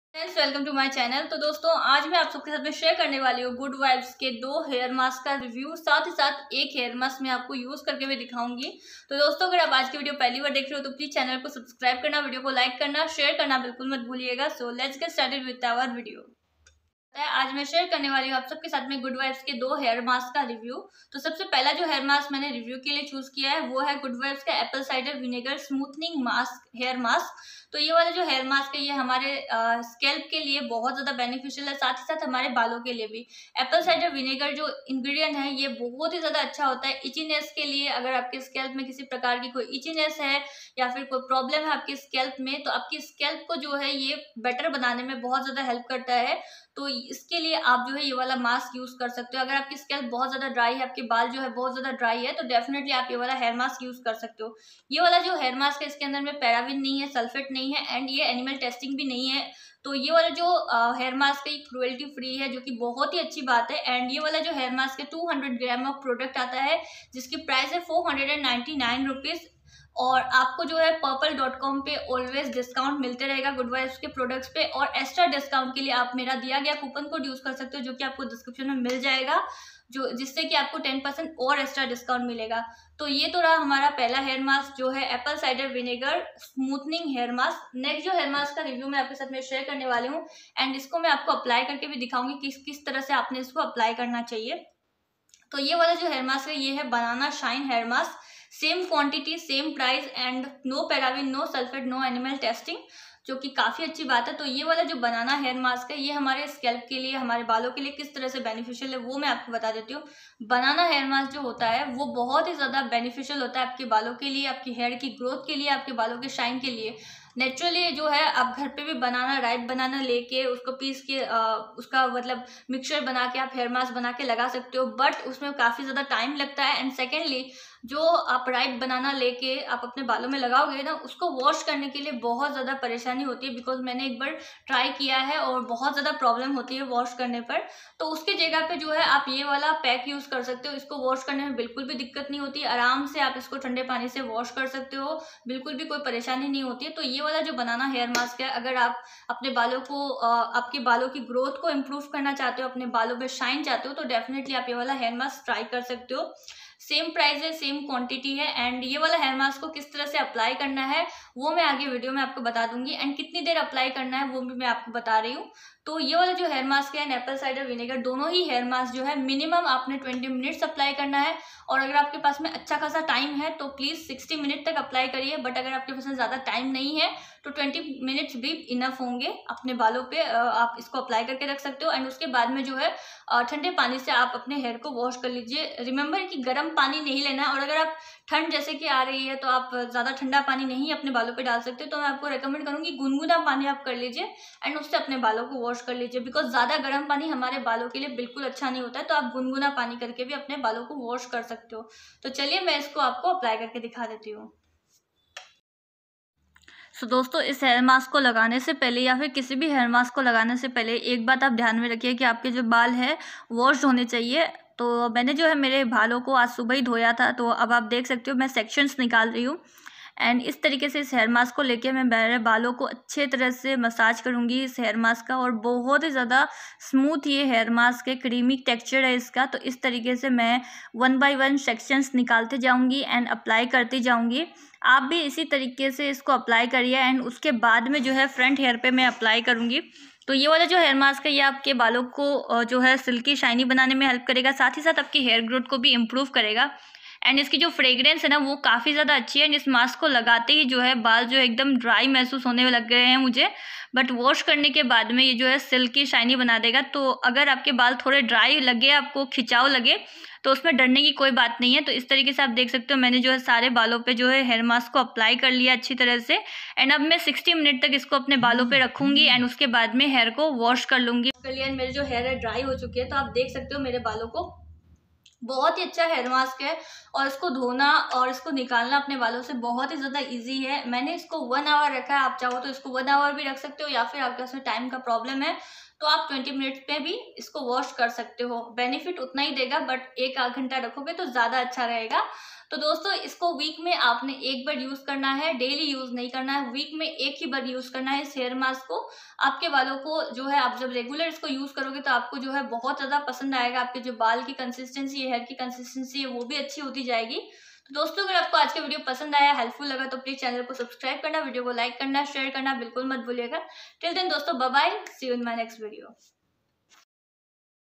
Friends, welcome to my channel. तो दोस्तों, आज मैं आप सबके साथ में शेयर करने वाली हूँ गुड वाइब्स के 2 हेयर मास्क का रिव्यू। साथ ही साथ एक हेयर मास्क मैं आपको यूज करके भी दिखाऊंगी। तो दोस्तों, अगर आप आज की वीडियो पहली बार देख रहे हो तो प्लीज चैनल को सब्सक्राइब करना, वीडियो को लाइक करना, शेयर करना बिल्कुल मत भूलिएगा। So let's get started with our video. आज मैं शेयर करने वाली हूँ आप सबके साथ में गुड वाइब्स के 2 हेयर मास्क का रिव्यू। तो सबसे पहला जो हेयर मास्क मैंने रिव्यू के लिए चूज किया है वो है गुड वाइब्स का apple cider vinegar smoothening mask hair mask. तो ये वाला जो हेयर मास्क है ये हमारे स्कैल्प के लिए बहुत ज्यादा बेनिफिशियल है, साथ ही साथ हमारे बालों के लिए भी। एप्पल साइडर विनेगर जो इंग्रेडिएंट है ये बहुत ही ज्यादा अच्छा होता है इचीनेस के लिए। अगर आपके स्कैल्प में किसी प्रकार की कोई इचीनेस है या फिर कोई प्रॉब्लम है आपके स्कैल्प में, तो आपकी स्कैल्प को जो है ये बेटर बनाने में बहुत ज्यादा हेल्प करता है। तो इसके लिए आप जो है ये वाला मास्क यूज कर सकते हो। अगर आपकी स्कैल्प बहुत ज्यादा ड्राई है, आपके बाल जो है बहुत ज्यादा ड्राई है, तो डेफिनेटली आप ये वाला हेयर मास्क यूज कर सकते हो। ये वाला जो हेयर मास्क है इसके अंदर में पैराबिन नहीं है, सल्फेट नहीं है एंड ये एनिमल टेस्टिंग भी नहीं है। तो ये वाला जो हेयर मास्क है क्रुएल्टी फ्री है, जो कि बहुत ही अच्छी बात है। एंड ये वाला जो हेयर मास्क है 200 ग्राम ऑफ प्रोडक्ट आता है, जिसकी प्राइस है 499 रुपीज। और आपको जो है purple.com पे ऑलवेज डिस्काउंट मिलते रहेगा गुड वाइब्स के प्रोडक्ट्स पे। और एक्स्ट्रा डिस्काउंट के लिए आप मेरा दिया गया कूपन कोड यूज कर सकते हो, जो कि आपको डिस्क्रिप्शन में मिल जाएगा, जो जिससे कि आपको 10% और एक्स्ट्रा डिस्काउंट मिलेगा। तो ये तो रहा हमारा पहला हेयर मास्क जो है apple cider vinegar smoothening hair mask. Next जो हेयर मास्क का रिव्यू मैं आपके साथ में शेयर करने वाली हूँ एंड इसको मैं आपको अप्लाई करके भी दिखाऊंगी किस किस तरह से आपने इसको अप्लाई करना चाहिए। तो ये वाला जो हेयर मास्क है ये है banana shine hair mask. Same quantity, same price and no paraben, no sulphate, no animal testing, जो कि काफी अच्छी बात है। तो ये वाला जो बनाना हेयर मास्क है ये हमारे स्कैल्प के लिए, हमारे बालों के लिए किस तरह से बेनिफिशियल है वो मैं आपको बता देती हूँ। बनाना हेयर मास्क जो होता है वो बहुत ही ज्यादा बेनिफिशियल होता है आपके बालों के लिए, आपकी हेयर की ग्रोथ के लिए, आपके बालों के शाइन के लिए। नेचुरली जो है आप घर पे भी बनाना, राइप बनाना लेके उसको पीस के उसका मतलब मिक्सचर बना के आप हेयर मास्क बना के लगा सकते हो, बट उसमें काफी ज्यादा टाइम लगता है। एंड सेकेंडली जो आप राइप बनाना लेके आप अपने बालों में लगाओगे ना, उसको वॉश करने के लिए बहुत ज्यादा परेशानी होती है। बिकॉज मैंने एक बार ट्राई किया है और बहुत ज्यादा प्रॉब्लम होती है वॉश करने पर। तो उसके जगह पे जो है आप ये वाला पैक यूज कर सकते हो। इसको वॉश करने में बिल्कुल भी दिक्कत नहीं होती, आराम से आप इसको ठंडे पानी से वॉश कर सकते हो, बिल्कुल भी कोई परेशानी नहीं होती है। तो ये वाला जो बनाना हेयर मास्क है, अगर आप अपने बालों को आपके बालों की ग्रोथ को इम्प्रूव करना चाहते हो, अपने बालों पे शाइन चाहते हो, तो डेफिनेटली आप ये वाला हेयर मास्क ट्राई कर सकते हो। सेम प्राइस है, सेम क्वांटिटी है। एंड ये वाला हेयर मास्क को किस तरह से अप्लाई करना है वो मैं आगे वीडियो में आपको बता दूंगी, एंड कितनी देर अप्लाई करना है वो भी मैं आपको बता रही हूँ। तो ये वाला जो हेयर मास्क है एप्पल साइडर विनेगर, दोनों ही हेयर मास्क जो है मिनिमम आपने 20 मिनट्स अप्लाई करना है। और अगर आपके पास में अच्छा खासा टाइम है तो प्लीज 60 मिनट तक अप्लाई करिए, बट अगर आपके पास में ज्यादा टाइम नहीं है तो 20 मिनट्स भी इनफ होंगे। अपने बालों पे आप इसको अप्लाई करके रख सकते हो एंड उसके बाद में जो है ठंडे पानी से आप अपने हेयर को वॉश कर लीजिए। रिमेंबर कि गर्म पानी नहीं लेना है, और अगर आप ठंड जैसे कि आ रही है तो आप ज्यादा ठंडा पानी नहीं अपने बालों पे डाल सकते, तो मैं आपको रेकमेंड करूंगी गुनगुना पानी आप कर लीजिए एंड उससे अपने बालों को वॉश कर लीजिए। बिकॉज ज्यादा गर्म पानी हमारे बालों के लिए बिल्कुल अच्छा नहीं होता है, तो आप गुनगुना पानी करके भी अपने बालों को वॉश कर सकते हो। तो चलिए मैं इसको आपको अप्लाई करके दिखा देती हूँ। दोस्तों, इस हेयर मास्क को लगाने से पहले या फिर किसी भी हेयर मास्क को लगाने से पहले एक बात आप ध्यान में रखिए कि आपके जो बाल है वॉश होने चाहिए। तो मैंने जो है मेरे बालों को आज सुबह ही धोया था, तो अब आप देख सकते हो मैं सेक्शंस निकाल रही हूँ। एंड इस तरीके से इस हेयर मास्क को लेके मैं मेरे बालों को अच्छे तरह से मसाज करूँगी इस हेयर मास्क का। और बहुत ही ज़्यादा स्मूथ ये हेयर मास्क है, क्रीमी टेक्सचर है इसका। तो इस तरीके से मैं 1 बाय 1 सेक्शंस निकालते जाऊँगी एंड अप्लाई करती जाऊँगी। आप भी इसी तरीके से इसको अप्लाई करिए एंड उसके बाद में जो है फ्रंट हेयर पे मैं अप्लाई करूँगी। तो ये वाला जो हेयर मास्क है ये आपके बालों को जो है सिल्की शाइनी बनाने में हेल्प करेगा, साथ ही साथ आपकी हेयर ग्रोथ को भी इम्प्रूव करेगा। एंड इसकी जो फ्रेग्रेंस है ना वो काफ़ी ज़्यादा अच्छी है। एंड इस मास्क को लगाते ही जो है बाल जो है एकदम ड्राई महसूस होने लग गए हैं मुझे, बट वॉश करने के बाद में ये जो है सिल्की शाइनी बना देगा। तो अगर आपके बाल थोड़े ड्राई लगे, आपको खिंचाव लगे, तो उसमें डरने की कोई बात नहीं है। तो इस तरीके से आप देख सकते हो मैंने जो है सारे बालों पे जो है हेयर मास्क को अप्लाई कर लिया अच्छी तरह से। एंड अब मैं 60 मिनट तक इसको अपने बालों पे रखूंगी एंड उसके बाद में हेयर को वॉश कर लूँगी। मेरे जो हेयर है ड्राई हो चुकी है, तो आप देख सकते हो मेरे बालों को बहुत ही अच्छा हेयर मास्क है। और इसको धोना और इसको निकालना अपने बालों से बहुत ही ज़्यादा इजी है। मैंने इसको 1 आवर रखा है, आप चाहो तो इसको 1 आवर भी रख सकते हो, या फिर आपके पास में टाइम का प्रॉब्लम है तो आप 20 मिनट्स में भी इसको वॉश कर सकते हो। बेनिफिट उतना ही देगा, बट 1 आध घंटा रखोगे तो ज़्यादा अच्छा रहेगा। तो दोस्तों इसको वीक में आपने एक बार यूज करना है, डेली यूज नहीं करना है, वीक में एक ही बार यूज करना है इस हेयर मास्क को। आपके बालों को जो है, आप जब रेगुलर इसको यूज करोगे तो आपको जो है बहुत ज्यादा पसंद आएगा। आपके जो बाल की कंसिस्टेंसी है, हेयर की कंसिस्टेंसी है, वो भी अच्छी होती जाएगी। तो दोस्तों अगर आपको आज का वीडियो पसंद आया, हेल्पफुल लगा, तो प्लीज चैनल को सब्सक्राइब करना, वीडियो को लाइक करना, शेयर करना बिल्कुल मत भूलिएगा। टिल देन दोस्तों, bye bye, see you in my next video.